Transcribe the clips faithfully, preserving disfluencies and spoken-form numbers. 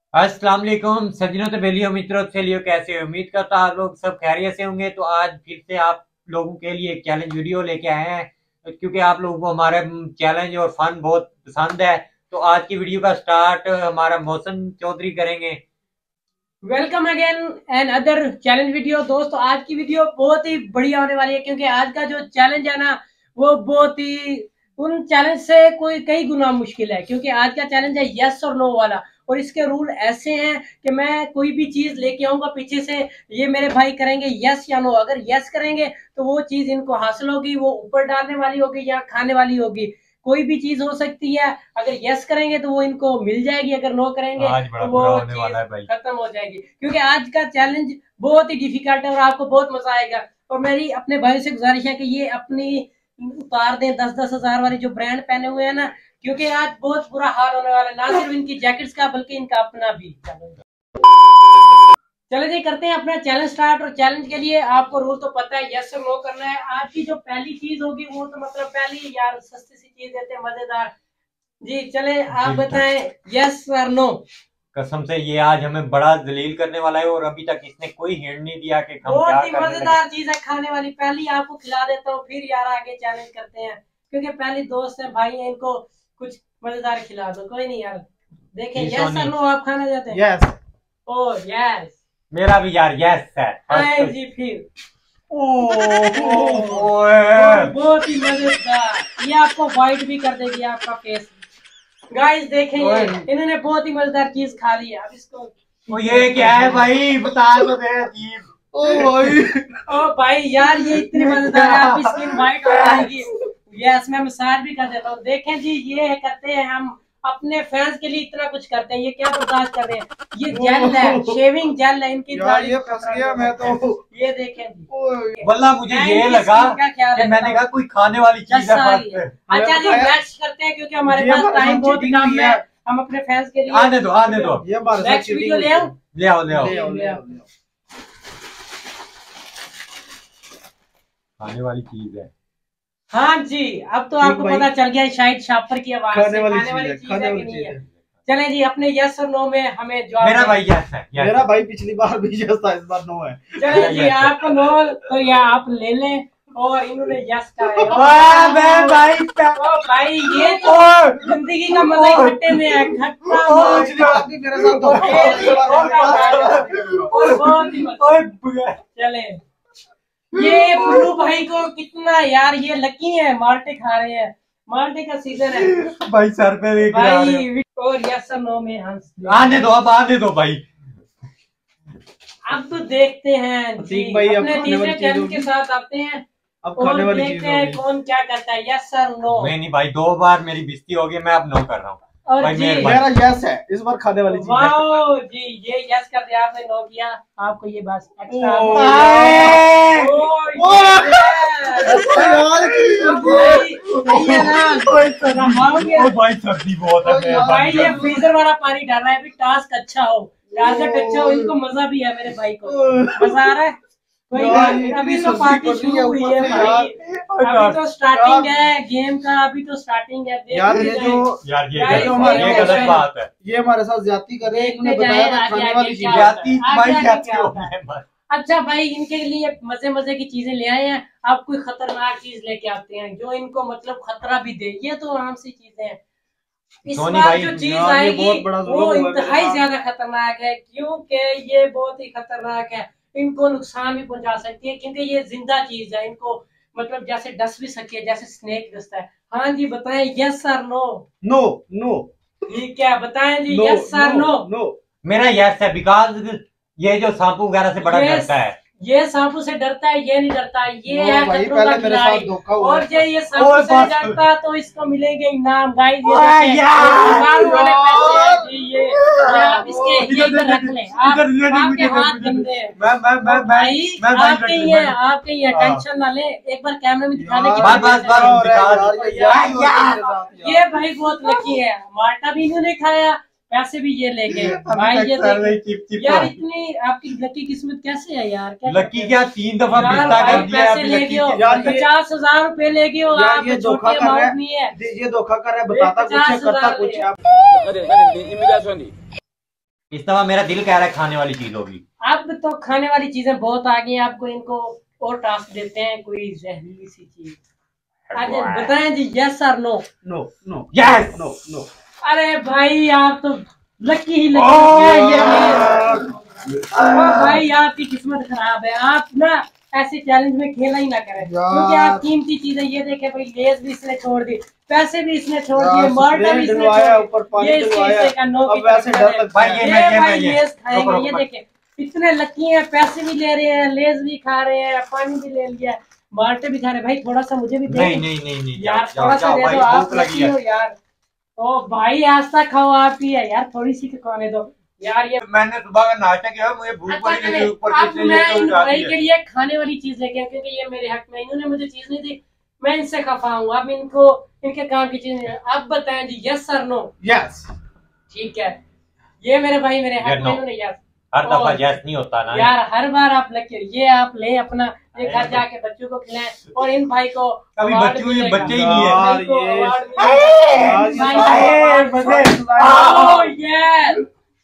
अस्सलाम वालेकुम सज्जनों तो बेलियो मित्रों चलियो कैसे हो। उम्मीद करता आप लोग सब खैरियत से होंगे। तो आज फिर से आप लोगों के लिए एक चैलेंज वीडियो लेके आए हैं क्योंकि आप लोगों को हमारे चैलेंज और फन बहुत पसंद है। तो आज की वीडियो का स्टार्ट हमारा मौसम चौधरी करेंगे। Welcome again and other challenge video. दोस्तों आज की वीडियो बहुत ही बढ़िया होने वाली है क्योंकि आज का जो चैलेंज है ना वो बहुत ही उन चैलेंज से कोई कई गुना मुश्किल है क्योंकि आज का चैलेंज है यस और नो वाला। और इसके रूल ऐसे हैं कि मैं कोई भी चीज लेके आऊंगा पीछे से, ये मेरे भाई करेंगे यस या नो। अगर यस करेंगे तो वो चीज इनको हासिल होगी, वो ऊपर डालने वाली होगी या खाने वाली होगी, कोई भी चीज हो सकती है। अगर यस करेंगे तो वो इनको मिल जाएगी, अगर नो करेंगे तो वो चीज खत्म हो जाएगी। क्योंकि आज का चैलेंज बहुत ही डिफिकल्ट है और आपको बहुत मजा आएगा। और मेरी अपने भाई से गुजारिश है कि ये अपनी उतार दें दस दस हजार वाली जो ब्रांड पहने हुए हैं ना, क्योंकि आज बहुत बुरा हाल होने वाला है, ना सिर्फ इनकी जैकेट्स का बल्कि इनका अपना भी। चलो जी करते हैं अपना चैलेंज स्टार्ट। और चैलेंज के लिए आपको रूल तो पता है, यस और नो करना है। आज की जो पहली चीज होगी वो तो मतलब पहली यार सस्ती सी चीज देते हैं, मजेदार। जी चले आप बताएं यस और नो। कसम से ये आज हमें बड़ा जलील करने वाला है और अभी तक इसने कोई हिंट नहीं दिया कि हम बहुत ही मजेदार चीज है खाने वाली। पहली आपको खिला देता हूँ फिर यार आगे चैलेंज करते हैं क्योंकि पहली दोस्त है भाई है, इनको कुछ मजेदार खिला दो। कोई नहीं यार देखें यस और नो आप खाना चाहते हैं। यस। ओ यस मेरा भी यार यस है जी। फिर ओह बहुत ही मजेदार, ये आपको वाइट भी कर देगी आपका फेस। गाइस देखें ये इन्होंने बहुत ही मजेदार चीज खा ली है। अब इसको ओ ये क्या है भाई बता तो दे अजीब। ओ भाई ओ भाई यार ये इतनी मजेदार है आपकी स्किन वाइट हो जाएगी। यस मैं मसाज भी कर देता हूँ। देखें जी ये करते हैं हम अपने फैंस के लिए इतना कुछ करते हैं, ये क्या बर्दाश्त कर रहे हैं। ये जेल है, शेविंग जेल है इनकी। यार ये फंस गया मैं तो। ये देखें जी वल्ला मुझे ये लगा कि मैंने कहा कोई खाने वाली चीज है। अच्छा जी नेक्स्ट करते हैं क्योंकि हमारे पास टाइम बहुत कम है। हम अपने फैंस के लिए आने दो आने दो ये नेक्स्ट वीडियो ले आओ ले आओ ले आओ ले आओ खाने वाली चीज है। हाँ जी अब तो आपको पता चल गया शायद शापर की आवाज खाने से वाली खाने वाली चीज चीज है, है कि नहीं है। चले जी अपने यस और नो में हमें जवाब मेरा भाई यस है। मेरा भाई पिछली बार भी यस था, इस बार नो है। चले जी आप नो तो या आप ले लें और इन्होंने यस कहा मैं भाई ओ भाई ये तो जिंदगी का मजा ही खट्टे में है। खट्टा मेरे साथ चले ये ब्लू भाई को कितना यार ये लकी है, माल्टे खा रहे हैं, माल्टे का सीजन है भाई सर पे लेके भाई। और यस और नो में हंस आने दो अब आने दो भाई। अब तो देखते हैं जी भाई अपने तीसरे चैलेंज के साथ आते हैं अब और खाने वाली देखते हैं कौन क्या करता है यस और नो। मैं नहीं भाई दो बार मेरी बेइज्जती हो गई, मैं अब नो कर रहा हूँ। और भाई जी मेरा यस है, इस बार खाने वाली चीज है। वाओ जी ये यस कर दिया आपने, नो किया आपको ये बस एक्स्ट्रा। भाई सर्दी बहुत है भाई ये फ्रीजर वाला पानी डाल रहा है। अभी टास्क अच्छा हो, टारगेट अच्छा हो, इनको मजा भी है मेरे भाई को मजा आ रहा है। कोई अभी तो पार्टी शुरू हुई है भाई, अभी तो स्टार्टिंग है गेम का, अभी तो स्टार्टिंग है। यार ये जो यार ये ये गलत बात है, ये हमारे साथ ज्यादती कर रहे हैं। इन्होंने देखते बताया जाए था आगे खाने आगे वाली क्या चीज। जाती भाई आगे जाती क्या हो होता है। गया। अच्छा भाई इनके लिए मजे मजे की चीजें ले आए हैं। आप कोई खतरनाक चीज लेके आते हैं जो इनको मतलब खतरा भी दे। ये तो आम सी चीजें हैं। इस सोनी बार भाई, जो चीज यार ये आएगी बहुत बड़ा जुल्म वो हुआ है मेरे इंतहाई साथ। ज्यादा खतरनाक है क्योंकि ये बहुत ही खतरनाक है। इनको नुकसान भी पहुंचा सकती है क्योंकि ये जिंदा चीज है, इनको मतलब जैसे डस भी सकती है, जैसे स्नेक डसता है। हाँ जी बताएं यस और नो। नो नो ठीक है बताएं जी नो यस और नो। नो मेरा यस है बिकॉज ये जो सांपू वगैरह से बड़ा Yes. डरता है। ये सांपू से डरता है, ये नहीं डरता। ये नो है भाई, खतरों पहले का मेरे खिलाड़ी। साथ धोखा हुआ और है। जो ये सांपू ओए से बस। डरता तो इसको मिलेंगे इनाम। गाइस ये ओए देखें, यार। इनाम वाले पैसे हैं जी। ये ये आप इसके इधर ये इधर इधर रख लें। आप इधर इधर आपके मुझे हाथ मुझे गंदे हैं। मैं मैं मैं मैं भाई मैं भाई आपके ही है, आपके ही है, हाँ। टेंशन ना ले। एक बार कैमरे में दिखाने की बस बस बस यार, दिखा यार, यार, यार, यार, ये भाई बहुत लकी है। माल्टा भी इन्होंने खाया, पैसे भी ये लेके भाई। ये देखें चिप चिप यार इतनी आपकी लकी किस्मत कैसे है यार। क्या लकी क्या तीन दफा यार पिस्ता भाई कर दिया पैसे अभी ले लकी गयो, यार ये- पचास हजार रूपए ले गयो। यार आप ये धोखा छोटी कर रहा अमाउंट है, नहीं है। ये धोखा कर रहा है, बताता कुछ है पचास करता हजार कुछ है। ले। Immigração इस दफा मेरा दिल कह रहा है खाने वाली चीज होगी। अब तो खाने वाली चीजें बहुत आ गई हैं, आपको इनको और टास्क देते हैं, कोई जहरीली सी चीज। आज बताएं जी, यस और no. No no yes no no. अरे भाई आप तो लकी ही लकी है ये भाई, आपकी किस्मत खराब है। आप ना ऐसे चैलेंज में खेला ही ना करें, क्योंकि आप कीमती चीजें ये देखे भाई, लेस भी इसने छोड़ दी, पैसे भी इसने छोड़ दिए, माल्टा भी इसने छोड़ दिया, ये इसके का नो की भाई ये ये भाई लेस खाएंगे। ये देखे इतने लकी हैं, पैसे भी ले रहे हैं, लेस भी खा रहे हैं, पानी भी ले लिया, माल्टे भी खा रहे। भाई थोड़ा सा मुझे भी दे। नहीं नहीं नहीं नहीं यार थोड़ा सा दे दो, आप लकी हो यार। ओ भाई आस्था खाओ आप ही है यार, थोड़ी सी खाने दो यार। ये मैंने सुबह का नाश्ता किया, मुझे भूख अच्छा, लगी ऊपर अब मैं इन भाई के लिए खाने वाली चीज लेके आया, क्योंकि ये मेरे हक में, इन्होंने मुझे चीज नहीं दी, मैं इनसे खफा हूँ। अब इनको इनके काम की चीज नहीं। अब बताएं जी, यस सर नो। यस ठीक है, ये मेरे भाई मेरे हक में, इन्होंने यस। हर दफा यस नहीं होता ना यार, हर बार आप लगे। ये आप ले अपना, ये घर जाके बच्चों को खिलाएं, और इन भाई को अभी बच्चों ये बच्चे ही नहीं है।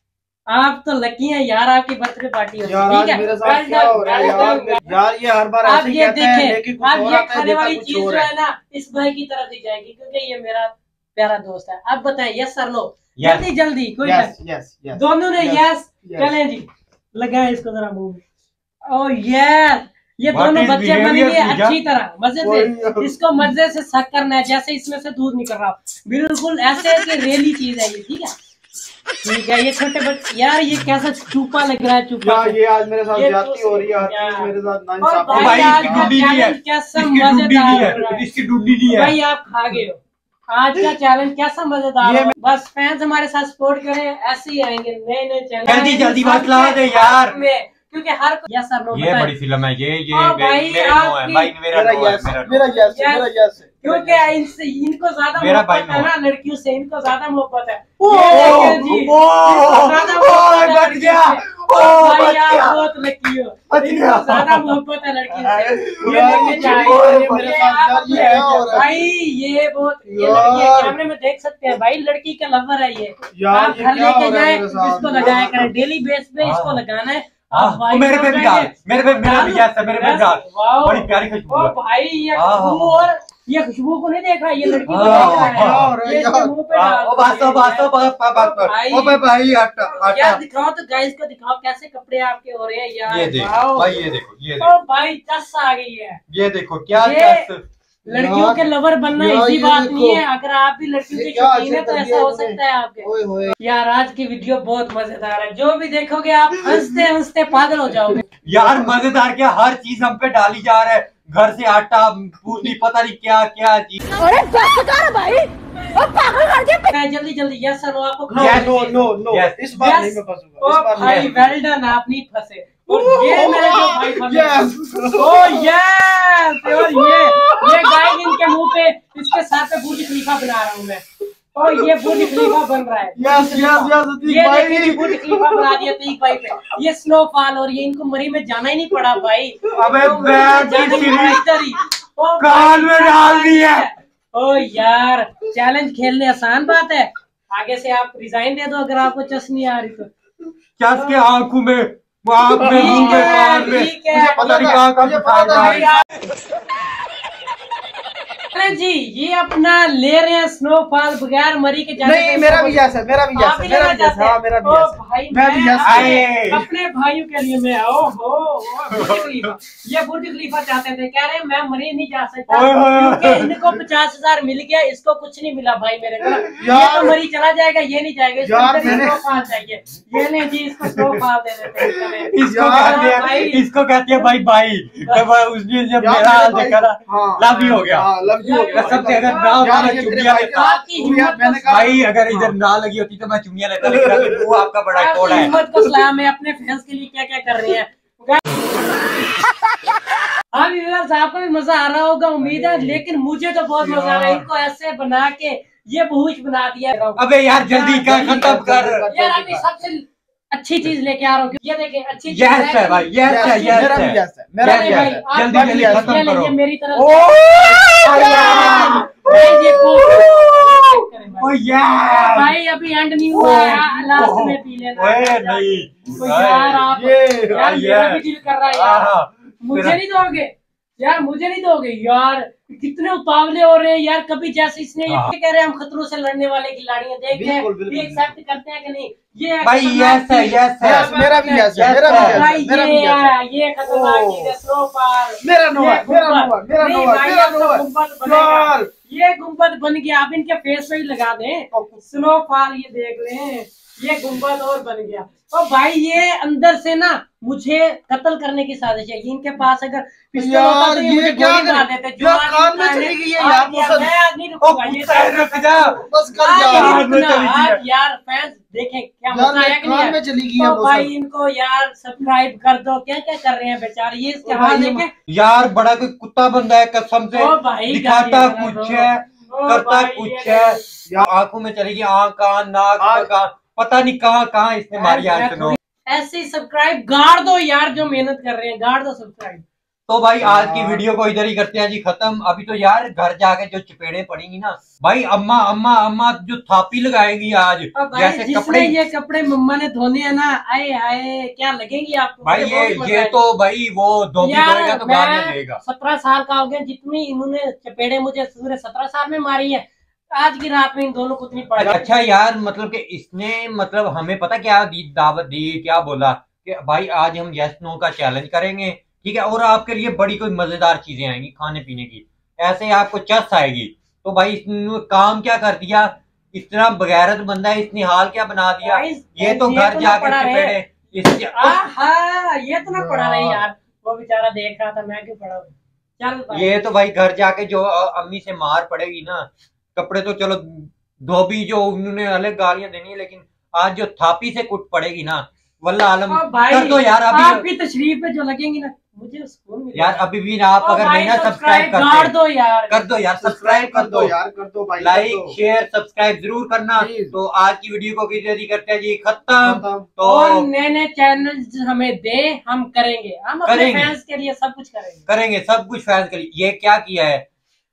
आप तो लकी हैं यार, आपकी बर्थडे पार्टी हो। यार ठीक मेरे साथ क्या हो रहा है यार, यार ये हर बार आप ऐसे ये कहते हैं, लेकिन देखें, कुछ आप और ये आता है, खाने देता वाली कुछ चीज और जो है। है ना, इस भाई की तरफ दी जाएगी, क्योंकि ये मेरा प्यारा दोस्त है। अब बताएं यस सर नो, जल्दी जल्दी, कोई यस यस यस। दोनों ने यस। चलें जी, लगाएं इसको जरा मुंह में। ओह यस, ये दोनों बच्चे बनेंगे अच्छी तरह मजे से। इसको मजे से सक करना है, जैसे इसमें से दूध निकल रहा, बिल्कुल ऐसे कि रेली चीज है ये। ठीक है ठीक है, ये छोटे बच्चे यार, ये कैसा चूपा लग रहा है, चूपा। यार ये आज मेरे साथ ज्यादती हो रही है, हर चीज मेरे साथ नाइंसाफी। भाई आज का चैलेंज कैसा मजेदार, इसकी डूडी नहीं है भाई आप खा गए हो। आज का चैलेंज कैसा मजेदार है। बस फैंस हमारे साथ सपोर्ट करें, ऐसे ही आएंगे नए नए चैलेंज। जल्दी जल्दी बात ला दे यार, क्योंकि हर यस सर नो। ये बड़ी फिल्म है, ये ये हाँ, भाई, मेरे नो है भाई, मेरा नो है, यस मेरा मेरा यस मेरा यस है। क्योंकि इनसे इनको ज्यादा मेरा भाई मोहब्बत है ना, लड़कियों से इनको ज्यादा मोहब्बत है। ओ, ये देखें जी, ओ, इनको ज्यादा मोहब्बत है बच लड़कियों गया, से। ओ, ओ भाई बच आप गया, बहुत लकी हो, बच इनको गया। ज्यादा मोहब्बत है लड़कियों से। ये यार, देखें जी, यार, ये मेरे ये साथ आप यार, ये अपने- क्या हो रहा है? भाई ये बहुत, ये यार। लड़की है, कैमरे में देख सकते हैं भाई, लड़की का लवर है ये। यार, आप ये घर क्या लेके हो रहा है जाए, मेरे साथ? इसको लगाया करें, डेली बेस पे इसको हाँ। लगाना है। हाँ, आप भाई मेरे पे भी डाल, मेरे पे मेरा भी यस है, मेरे पे डाल। वाओ। बड़ी प्यारी खुशबू ओ है। भाई ये हाँ, खुशबू, हाँ। और ये खुशबू को नहीं देख रहा, ये लड़की को हाँ, देख रहा हाँ, है। ये इसके मुंह पे डाल ओ बात तो बात तो बात बात कर, भाई। ओ भाई भाई हट हट। यार दिखाओ तो गाइस को दिखाओ, कैसे कपड़े आपके हो रहे हैं यार। ये देखो वाओ। भाई, ये देखो, ये ओ देखो, भाई चस आ गई है। ये देखो क्या ये क्या लड़कियों के लवर बनना यार, इसी ये बात देखो। नहीं है। अगर आप भी लड़कियों ये के क्या शौकीन है तो अजब ऐसा हो कर दिया सकता है आपके। ओए होए। यार आज की वीडियो बहुत मजेदार है, जो भी देखोगे आप हंसते हंसते पागल हो जाओगे। यार मजेदार क्या, हर चीज हम पे डाली जा रहा है, घर से आटा पूरी पता नहीं क्या क्या चीज। अरे बस कर भाई, और पागल कर दिया। मैं जल्दी जल्दी यस नो आपको no Yes, no no no yes, इस बार yes। नहीं मैं फंसूंगा, ओ इस बार भाई नहीं। वेल डन, आप नहीं फंसे। और ये मेरे जो भाई फंसे। Yes। ओ यस, और ये ये गाइस इनके मुंह पे, इसके सर पे बुर्ज खलीफा बना रहा हूँ मैं। और ये बुर्ज खलीफा बन रहा है। यस यस यस अतीक ये भाई। देखिए बुर्ज खलीफा बना दिया अतीक भाई पे। ये स्नोफॉल, और ये इनको मरी में जाना ही नहीं पड़ा भाई। अबे तो बैग की जाने सीढ़ी पड़ा इधर ही। ओ कान में डाल दी है। ओ यार चैलेंज खेलने आसान बात है, आगे से आप रिजाइन दे दो अगर आपको चस नहीं आ रही तो। चस के आंखों में, आंख में, मुंह में, कान में, ठीक है, मुझे पता नहीं कहाँ कहाँ मुझे फंसाया पता जा नहीं। रहा है। अरे जी ये अपना ले रहे हैं स्नोफॉल बगैर मरी के जाने नहीं के। मेरा भी यस है, मेरा भी यस आप है, भी मेरा लेना भी यस चाहते है, हाँ हैं? मेरा भी ओ यस है। भाई मैं भी यस अपने- आए। अपने भाइयों के लिए मैं ओ हो बुर्ज खलीफा, ये बुर्ज खलीफा चाहते थे, कह रहे हैं मैं मरी नहीं जा सकता ओए होए। क्योंकि इनको पचास हजार मिल गया, इसको कुछ नहीं मिला भाई मेरे को। ये यार। तो मरी चला जाएगा, ये नहीं जाएगा, इसको यार, इधर मैंने- स्नोफॉल चाहिए। ये नहीं जी, इसको स्नोफॉल दे देते हैं। इसको यार, कहते हैं, भाई। इसको कहते हैं भाई भाई। जब उसने जब यार, मेरा हाल मेरे देखा ना, हाँ। लव यू हो गया। हाँ लव यू हो गया। कसम से अगर ना होता यार, मैं ये मेरे चुम्बिया भाई लेता। का- आपकी हिम्मत यार, मैंने कहा भाई अगर इधर ना लगी होती तो मैं चुम्बिया लेता, लेकिन अभी वो आपका बड़ा आपकी कोड़ा है। हिम्मत को सलाम है, अपने फैंस के लिए क्या क्या कर रहे हैं। हाँ व्यूअर्स आपको भी मजा आ रहा होगा उम्मीद है, लेकिन मुझे तो बहुत मजा आ रहा है। इनको ऐसे बना के ये भूज बना दिया। अबे यार जल्दी कर, खत्म कर। यार अभी सबसे अच्छी चीज लेके आ रहा हूँ। ये देखें अच्छी चीज यस है भाई, यस है, यस मेरा भी है, यस है, मेरा भी यस यस है। है। जल्दी आप जल्दी ये खत्म ये करो। लीजिए मेरी तरफ ओ ओ यार भाई अभी एंड नहीं हुआ है, लास्ट में पी लेना। ओए नहीं तो यार आप ये यार मेरा भी दिल कर रहा है यार, हाँ, मुझे मेरा- नहीं दोगे यार, मुझे नहीं दोगे यार, कितने उतावले हो रहे हैं यार। कभी जैसे इसने ये हाँ। कह रहे हैं हम खतरों से लड़ने वाले खिलाड़ी हैं, देखते हैं बिल्कुल, बिल्कुल, ये एक्सेप्ट करते हैं कि नहीं। ये भाई खतरनाक यस है, चीज- यस है, यस, मेरा भी यस है, Yes मेरा भी है। यस भाई है, मेरा भी ये यस है। ये खतरनाक ओ। चीज है, स्लो पार। मेरा नो है, ये मेरा नो गुंबद। है, मेरा नहीं नो है, भाई, मेरा अब नो तो है। गुंबद बनेगा। यार ये गुंबद बन गया, अब इनके फेस पे ही लगा दें स्नो फॉल। ये देख लें, ये गुंबद और बन गया। और भाई ये अंदर से ना मुझे कत्ल करने की साजिश है। इनके पास अगर पिस्टल होता यार, तो ये ये मुझे क्या गोली कर- मार देते। जो यार, आज कान में इनका चली है, गई है आज यार, यार, मुसल। मैं आज नहीं ओ रुकूंगा। ये कुत्ता रुक जा। बस कर आज यार। नहीं कान में रुकना। चली गई है। आज यार फैंस देखें क्या यार मजा आया कि नहीं कान यार? में चली गई है तो भाई मुसल। इनको यार सब्सक्राइब कर दो। क्या क्या कर रहे हैं बेचारे, ये इसके ओ हाल भाई, देखें। यार बड़ा कोई कुत्ता बंदा है कसम से, ओ भाई दिखाता गाली वाला कुछ दो। है, ओ करता भाई, कुछ ये है। आंखों में चलेगी आंख, कान, नाक, आज- कान, पता नहीं कहाँ कहाँ इसने मारी यार। सुनो ऐसे ही सब्सक्राइब गाड़ दो यार, जो मेहनत कर रहे हैं गाड़ दो सब्सक्राइब। तो भाई आज की यार। वीडियो को इधर ही करते हैं जी खत्म। अभी तो यार घर जाके जो चपेड़े पड़ेंगी ना भाई, अम्मा अम्मा अम्मा जो थापी लगाएगी आज, और भाई जैसे जिसने कपड़े। ये कपड़े मम्मा ने धोने हैं ना, आए हाय क्या लगेंगी आपको। भाई मुझे ये बहुत मजा ये आया। तो भाई वो धोबी धोएगा तो गालियां मैं देगा। सत्रह साल का हो गया, जितनी इन्होंने चपेड़े मुझे पूरे सत्रह साल में मारी है, आज की रात में इन दोनों को उतनी पड़ गई। अच्छा यार, मतलब कि इसने मतलब हमें पता क्या दी, दावत दी, क्या बोला कि भाई आज हम यस नो का चैलेंज करेंगे, ठीक है, और आपके लिए बड़ी कोई मजेदार चीजें आएंगी खाने पीने की, ऐसे आपको चस आएगी। तो भाई इसने काम क्या कर दिया, इतना बगैरत बंदा है, इसने हाल क्या बना दिया। गाइस, ये तो ये घर तो ना जाके पड़ा रहे। चपेड़े इसके आहा, ये तो ना पड़ा रही यार, वो बेचारा देख रहा था, मैं क्यों पड़ा हूँ। चल भाई। ये तो भाई घर जाके जो अ, अम्मी से मार पड़ेगी ना, कपड़े तो चलो धोबी जो उन्होंने अलग गालियां देनी है, लेकिन आज जो थापी से कुट पड़ेगी ना, वल्ला आलम ओ भाई, कर दो यार। अभी आपकी तशरीफ पे जो लगेंगे ना, मुझे सुकून मिलेगा। यार अभी भी ना आप ओ अगर भाई, नहीं ना सब्सक्राइब गाड़ करते, दो यार, कर दो यार, सब्सक्राइब कर दो यार, कर दो भाई, कर लाइक दो। शेयर सब्सक्राइब जरूर करना। Please। तो आज की वीडियो को किसी जल्दी करते हैं जी खत्म। खत्म। तो और नए नए चैनल हमें दे, हम करेंगे, हम अपने करेंगे। फैंस के लिए सब कुछ करेंगे। करेंगे सब कुछ फैंस के लिए। ये क्या किया है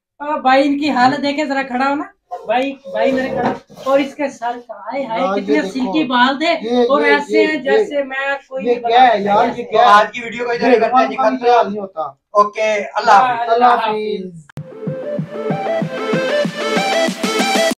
ओ भाई इनकी हालत देखे जरा, खड़ा हो ना भाई, भाई मेरे खड़ा। और इसके सर का हाय हाय यार, ये कितने देखो। सिल्की बाल थे, ये- और ये- ऐसे ये- हैं जैसे मैं कोई ये नहीं क्या है बना यार, सकता ये ऐसे। तो क्या है? आज की वीडियो को इधर ही करते हैं जी ये खत्म। नहीं होता। ओके, अल्लाह हाफिज। अल्लाह हाफिज। हाफिज।